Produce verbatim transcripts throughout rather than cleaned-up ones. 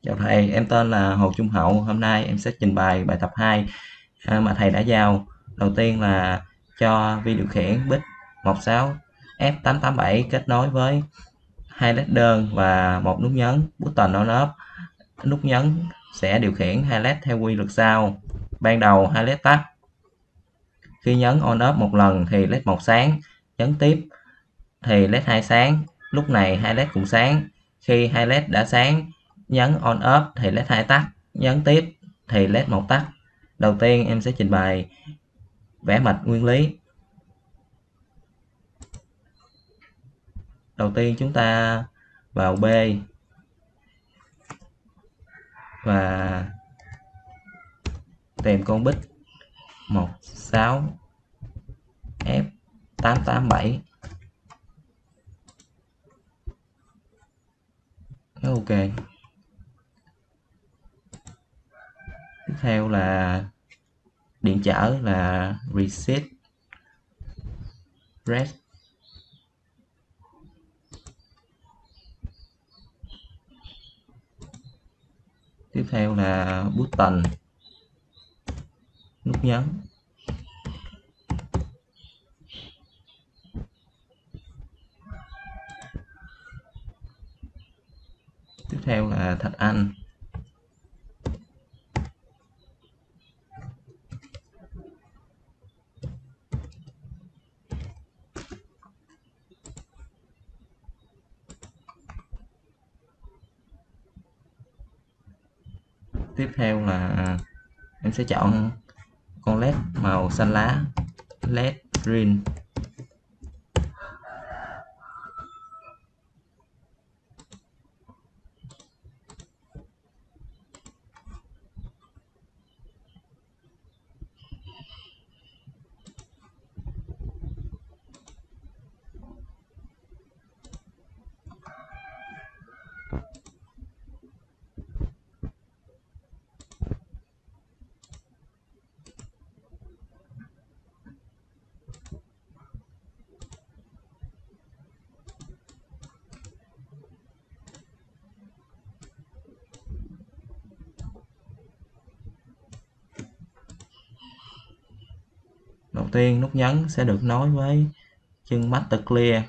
Chào thầy, em tên là Hồ Trung Hậu. Hôm nay em sẽ trình bày bài tập hai à, mà thầy đã giao. Đầu tiên là cho vi điều khiển bit một sáu F tám tám bảy kết nối với hai led đơn và một nút nhấn button on off. Nút nhấn sẽ điều khiển hai led theo quy luật sau. Ban đầu hai led tắt. Khi nhấn on off một lần thì led một sáng, nhấn tiếp thì led hai sáng. Lúc này hai led cùng sáng. Khi hai led đã sáng, nhấn on off thì led hai tắt, nhấn tiếp thì led một tắt. Đầu tiên em sẽ trình bày vẽ mạch nguyên lý. Đầu tiên chúng ta vào B và tìm con bit một sáu F tám tám bảy. Ok. Tiếp theo là điện trở là reset red. Tiếp theo là button, nút nhấn. Tiếp theo là thạch anh. Tiếp theo là em sẽ chọn con led màu xanh lá, led green. Đầu tiên nút nhấn sẽ được nối với chân master clear.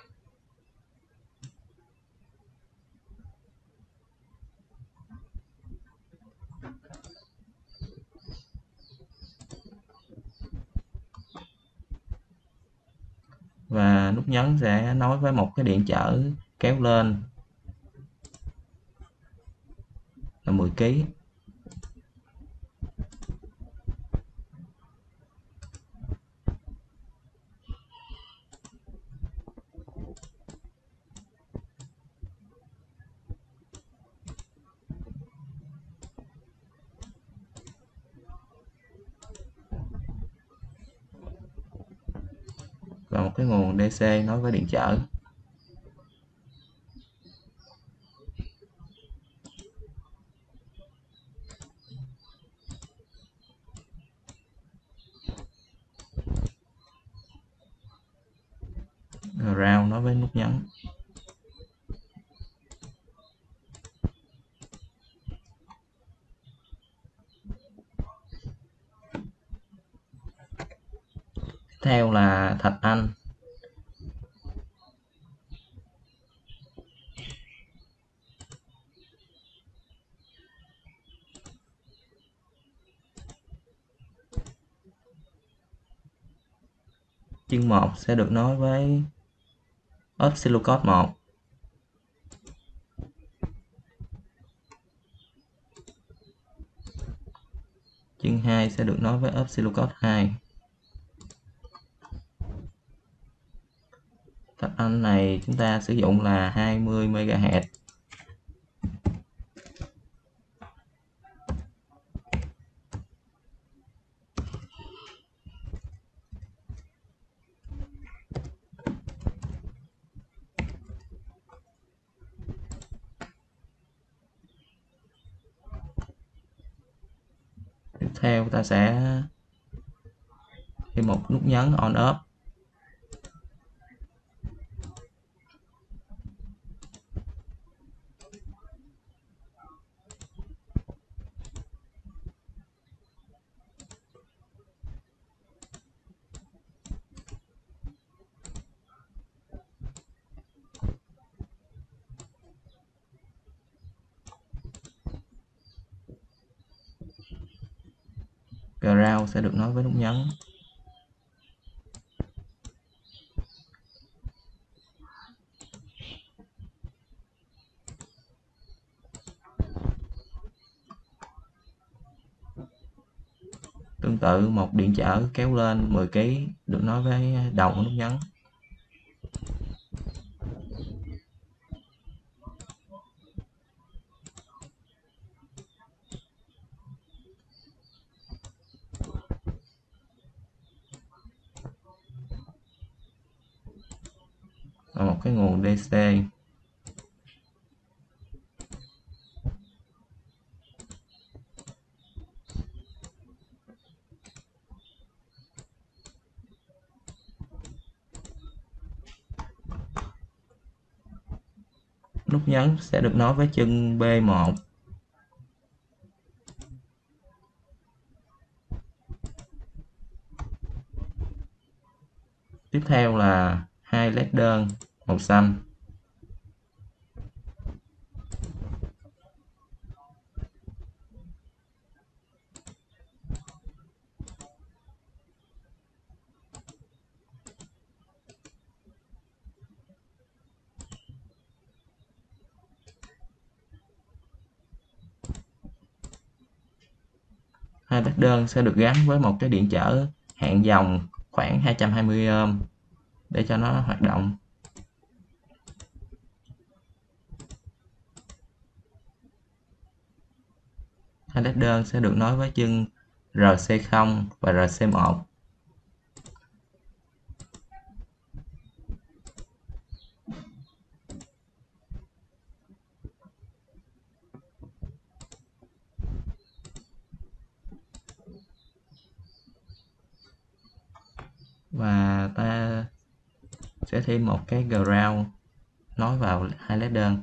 Và nút nhấn sẽ nối với một cái điện trở kéo lên là mười ki lô ohm. Và một cái nguồn đê xê nối với điện trở. Ground nối với nút nhấn. Tiếp theo là thạch anh. Chân một sẽ được nối với oscilloscope một. Chân hai sẽ được nối với oscilloscope hai. Thạch anh này chúng ta sử dụng là hai mươi mê ga héc. Tiếp theo ta sẽ thêm một nút nhấn on off. ground sẽ được nối với nút nhấn. Tương tự một điện trở kéo lên mười ki lô gam được nối với đầu của nút nhấn. Và một cái nguồn đê xê. Nút nhấn sẽ được nối với chân B một. Tiếp theo là hai led đơn màu xanh. Hai led đơn sẽ được gắn với một cái điện trở hạn dòng khoảng hai trăm hai mươi ohm để cho nó hoạt động. Hai led đơn sẽ được nối với chân rờ xê không và rờ xê một. Và ta sẽ thêm một cái ground nối vào hai led đơn.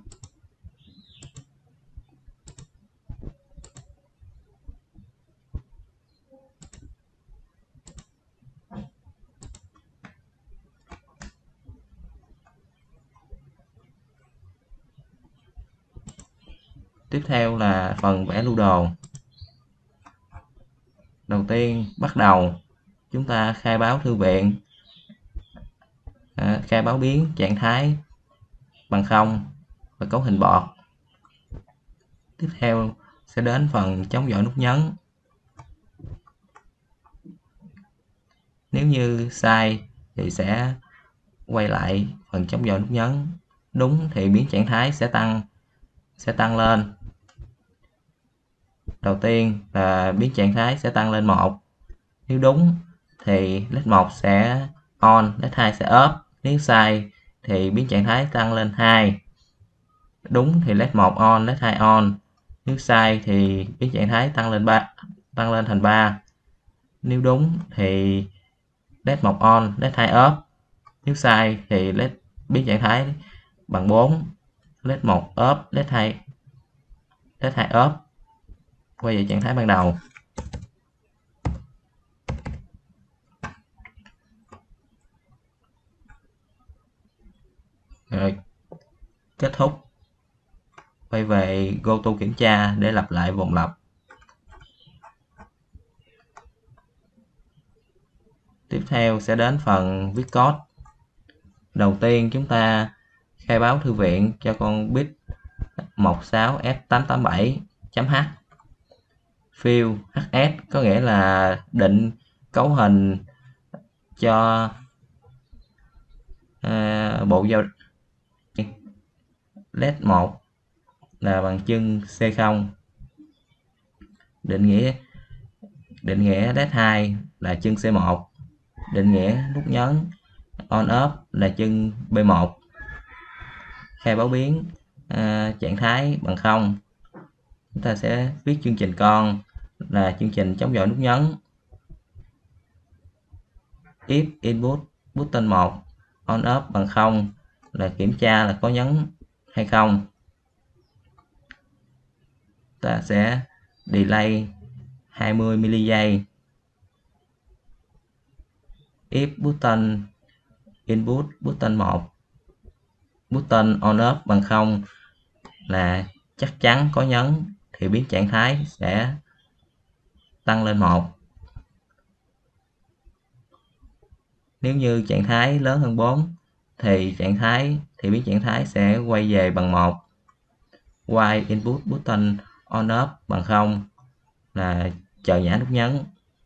Tiếp theo là phần vẽ lưu đồ. Đầu tiên bắt đầu chúng ta khai báo thư viện, à, khai báo biến trạng thái bằng không và cấu hình bọt. Tiếp theo sẽ đến phần chống dội nút nhấn. Nếu như sai thì sẽ quay lại phần chống dội nút nhấn, đúng thì biến trạng thái sẽ tăng sẽ tăng lên. Đầu tiên là biến trạng thái sẽ tăng lên một. Nếu đúng thì led một sẽ on, led hai sẽ off. Nếu sai thì biến trạng thái tăng lên hai. Đúng thì led một on, led hai on. Nếu sai thì biến trạng thái tăng lên ba, tăng lên thành ba. Nếu đúng thì led một on, led hai off. Nếu sai thì led biến trạng thái bằng bốn. led một off, led hai led hai off. Quay về trạng thái ban đầu. Rồi, kết thúc. Quay về GoTo kiểm tra để lặp lại vòng lặp. Tiếp theo sẽ đến phần viết code. Đầu tiên chúng ta khai báo thư viện cho con bit một sáu F tám tám bảy chấm H. Fill hát ét có nghĩa là định cấu hình cho uh, bộ giao led một là bằng chân C không. Định nghĩa định nghĩa led hai là chân C một. Định nghĩa nút nhấn on off là chân B một. Khai báo biến uh, trạng thái bằng không. Chúng ta sẽ viết chương trình con là chương trình chống dội nút nhấn. If input button một on off bằng không là kiểm tra là có nhấn hay không. Ta sẽ delay hai mươi mi li giây. If button input button một button on off bằng không là chắc chắn có nhấn thì biến trạng thái sẽ tăng lên một. Nếu như trạng thái lớn hơn bốn thì trạng thái thì biến trạng thái sẽ quay về bằng một. While input button on off bằng không là chờ nhả nút nhấn.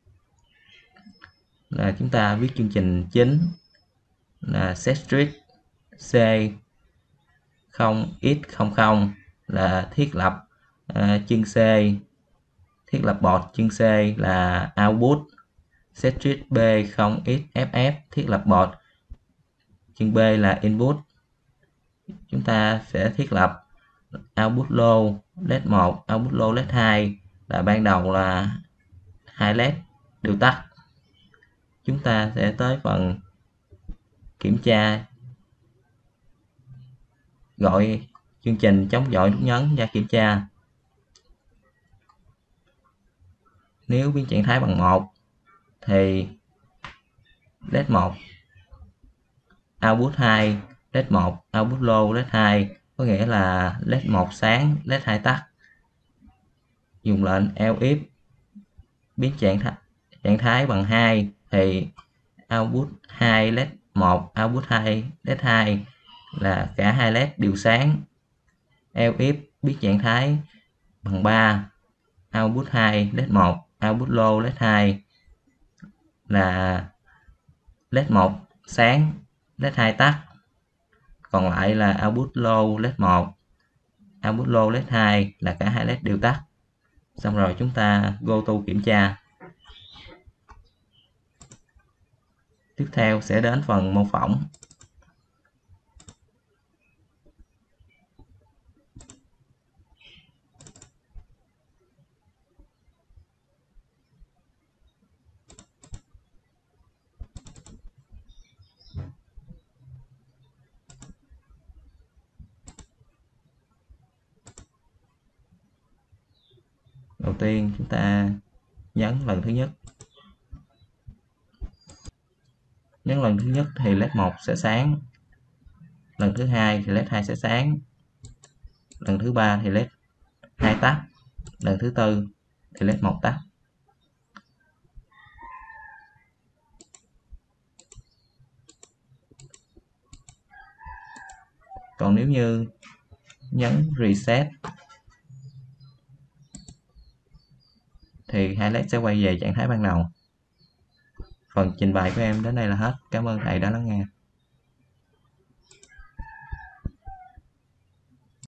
Là chúng ta viết chương trình chính là setstring c không x không không là thiết lập uh, chương C, thiết lập bột chương C là output, setstring b không x ff thiết lập bột chương B là input. Chúng ta sẽ thiết lập output low led một, output low led hai là ban đầu là hai led đều tắt. Chúng ta sẽ tới phần kiểm tra, gọi chương trình chống dội nút nhấn và kiểm tra. Nếu biến trạng thái bằng một thì led một output hai, led một output low led hai, có nghĩa là led một sáng led hai tắt. Dùng lệnh elif biến trạng thái, trạng thái bằng hai thì output hai led một, output hai led hai là cả hai led đều sáng. Elif biến trạng thái bằng ba, output hai led một, output low led hai là led một sáng led hai tắt, còn lại là output low led một, output low led hai là cả hai led đều tắt. Xong rồi chúng ta go to kiểm tra. Tiếp theo sẽ đến phần mô phỏng. Đầu tiên chúng ta nhấn lần thứ nhất. Nhấn lần thứ nhất thì led một sẽ sáng. Lần thứ hai thì led hai sẽ sáng. Lần thứ ba thì led hai tắt. Lần thứ tư thì led một tắt. Còn nếu như nhấn reset thì hai led sẽ quay về trạng thái ban đầu. Phần trình bày của em đến đây là hết. Cảm ơn thầy đã lắng nghe.